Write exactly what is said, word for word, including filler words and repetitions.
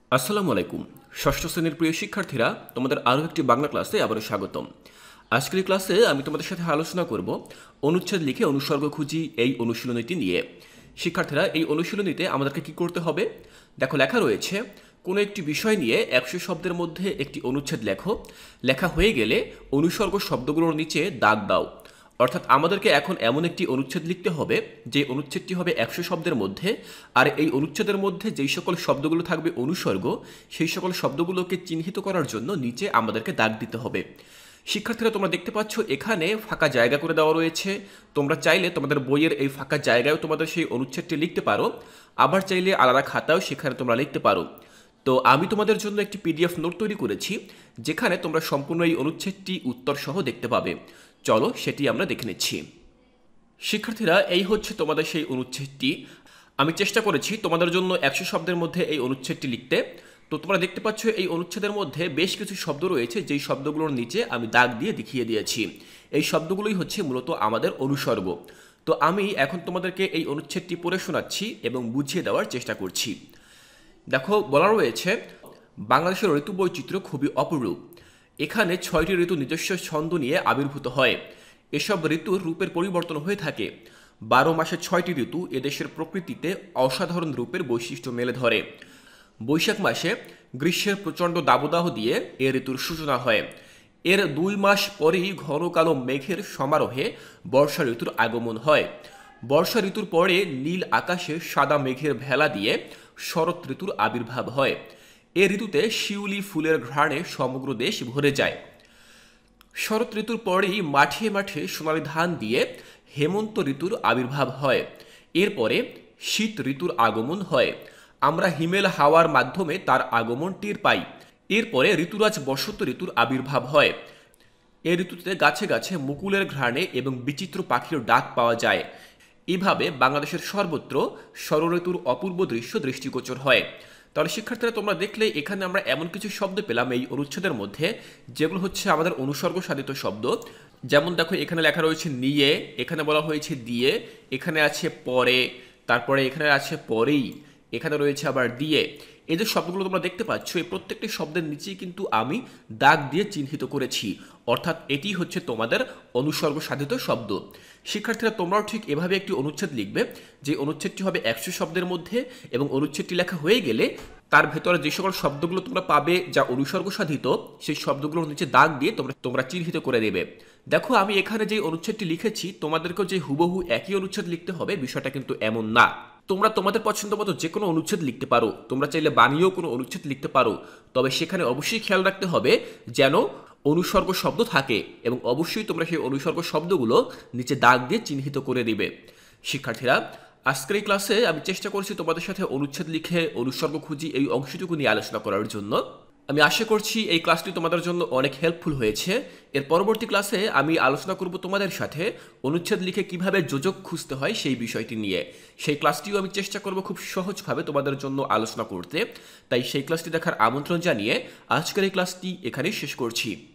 আসসালামু আলাইকুম। ষষ্ঠ শ্রেণীর প্রিয় শিক্ষার্থীরা, তোমাদের আরও একটি বাংলা ক্লাসে আবারও স্বাগতম। আজকের এই ক্লাসে আমি তোমাদের সাথে আলোচনা করব অনুচ্ছেদ লিখে অনুসর্গ খুঁজি এই অনুশীলনীটি নিয়ে। শিক্ষার্থীরা, এই অনুশীলনীতে আমাদেরকে কি করতে হবে? দেখো, লেখা রয়েছে কোনো একটি বিষয় নিয়ে একশো শব্দের মধ্যে একটি অনুচ্ছেদ লেখো। লেখা হয়ে গেলে অনুসর্গ শব্দগুলোর নিচে দাগ দাও। অর্থাৎ আমাদেরকে এখন এমন একটি অনুচ্ছেদ লিখতে হবে যে অনুচ্ছেদটি হবে একশো শব্দের মধ্যে, আর এই অনুচ্ছেদের মধ্যে যেই সকল শব্দগুলো থাকবে অনুসর্গ, সেই সকল শব্দগুলোকে চিহ্নিত করার জন্য নিচে আমাদেরকে দাগ দিতে হবে। শিক্ষার্থীরা, তোমরা দেখতে পাচ্ছ এখানে ফাঁকা জায়গা করে দেওয়া রয়েছে। তোমরা চাইলে তোমাদের বইয়ের এই ফাঁকা জায়গায়ও তোমাদের সেই অনুচ্ছেদটি লিখতে পারো, আবার চাইলে আলাদা খাতাও সেখানে তোমরা লিখতে পারো। তো আমি তোমাদের জন্য একটি পিডিএফ নোট তৈরি করেছি, যেখানে তোমরা সম্পূর্ণ এই অনুচ্ছেদটি উত্তর সহ দেখতে পাবে। চলো সেটি আমরা দেখে নিচ্ছি। শিক্ষার্থীরা, এই হচ্ছে তোমাদের সেই অনুচ্ছেদটি। আমি চেষ্টা করেছি তোমাদের জন্য একশো শব্দের মধ্যে এই অনুচ্ছেদটি লিখতে। তো তোমরা দেখতে পাচ্ছ এই অনুচ্ছেদের মধ্যে বেশ কিছু শব্দ রয়েছে, যেই শব্দগুলোর নিচে আমি দাগ দিয়ে দেখিয়ে দিয়েছি। এই শব্দগুলোই হচ্ছে মূলত আমাদের অনুসর্গ। তো আমি এখন তোমাদেরকে এই অনুচ্ছেদটি পড়ে শোনাচ্ছি এবং বুঝিয়ে দেওয়ার চেষ্টা করছি। দেখো, বলা রয়েছে বাংলাদেশের ঋতু বৈচিত্র্য খুবই অপরূপ। এখানে ছয়টি ঋতু নিজস্ব ছন্দ নিয়ে আবির্ভূত হয়। এসব ঋতুর রূপের পরিবর্তন হয়ে থাকে। বারো মাসে ছয়টি ঋতু এদেশের প্রকৃতিতে অসাধারণ রূপের বৈশিষ্ট্য মেলে ধরে। বৈশাখ মাসে গ্রীষ্মের প্রচণ্ড দাবদাহ দিয়ে এ ঋতুর সূচনা হয়। এর দুই মাস পরেই ঘন কালো মেঘের সমারোহে বর্ষা ঋতুর আগমন হয়। বর্ষা ঋতুর পরে নীল আকাশে সাদা মেঘের ভেলা দিয়ে শরৎ ঋতুর আবির্ভাব হয়। এ ঋতুতে শিউলি ফুলের ঘ্রাণে সমগ্র দেশ ভরে যায়। শরৎ ঋতুর পরেই মাঠে মাঠে সোনালি ধান দিয়ে হেমন্ত ঋতুর আবির্ভাব হয়। এরপরে শীত ঋতুর আগমন হয়। আমরা হিমেল হাওয়ার মাধ্যমে তার আগমন টের পাই। এরপরে ঋতুরাজ বসন্ত ঋতুর আবির্ভাব হয়। এ ঋতুতে গাছে গাছে মুকুলের ঘ্রাণে এবং বিচিত্র পাখির ডাক পাওয়া যায়। এভাবে বাংলাদেশের সর্বত্র ষড়ঋতুর অপূর্ব দৃশ্য দৃষ্টিগোচর হয়। তাহলে শিক্ষার্থীরা, তোমরা দেখলে এখানে আমরা এমন কিছু শব্দ পেলাম এই অনুচ্ছেদের মধ্যে, যেগুলো হচ্ছে আমাদের অনুসর্গ সাধিত শব্দ। যেমন দেখো, এখানে লেখা রয়েছে নিয়ে, এখানে বলা হয়েছে দিয়ে, এখানে আছে পরে, তারপরে এখানে আছে পরেই, এখানে রয়েছে আবার দিয়ে। এই যে শব্দগুলো তোমরা দেখতে পাচ্ছ, এই প্রত্যেকটি শব্দের নিচেই কিন্তু আমি দাগ দিয়ে চিহ্নিত করেছি। অর্থাৎ এটি হচ্ছে তোমাদের অনুসর্গ সাধিত শব্দ। শিক্ষার্থীরা, তোমরাও ঠিক এভাবে একটি অনুচ্ছেদ লিখবে, যে অনুচ্ছেদটি হবে একশো শব্দের মধ্যে, এবং অনুচ্ছেদটি লেখা হয়ে গেলে তার ভেতরে যে সকল শব্দগুলো তোমরা পাবে যা অনুসর্গ সাধিত, সেই শব্দগুলোর নিচে দাগ দিয়ে তোমরা তোমরা চিহ্নিত করে দেবে। দেখো, আমি এখানে যে অনুচ্ছেদটি লিখেছি, তোমাদেরকেও যে হুবহু একই অনুচ্ছেদ লিখতে হবে বিষয়টা কিন্তু এমন না। তোমরা তোমাদের পছন্দ মতো যে কোনো অনুচ্ছেদ লিখতে পারো, তোমরা চাইলে বানিয়েও কোনো অনুচ্ছেদ লিখতে পারো। তবে সেখানে অবশ্যই খেয়াল রাখতে হবে যেন অনুসর্গ শব্দ থাকে, এবং অবশ্যই তোমরা সেই অনুসর্গ শব্দগুলো নিচে দাগ দিয়ে চিহ্নিত করে দিবে। শিক্ষার্থীরা, আজকের এই ক্লাসে আমি চেষ্টা করছি তোমাদের সাথে অনুচ্ছেদ লিখে অনুসর্গ খুঁজি এই অংশটুকু নিয়ে আলোচনা করার জন্য। আমি আশা করছি এই ক্লাসটি তোমাদের জন্য অনেক হেল্পফুল হয়েছে। এর পরবর্তী ক্লাসে আমি আলোচনা করব তোমাদের সাথে অনুচ্ছেদ লিখে কিভাবে যোজক খুঁজতে হয় সেই বিষয়টি নিয়ে। সেই ক্লাসটিও আমি চেষ্টা করব খুব সহজভাবে তোমাদের জন্য আলোচনা করতে। তাই সেই ক্লাসটি দেখার আমন্ত্রণ জানিয়ে আজকের এই ক্লাসটি এখানেই শেষ করছি।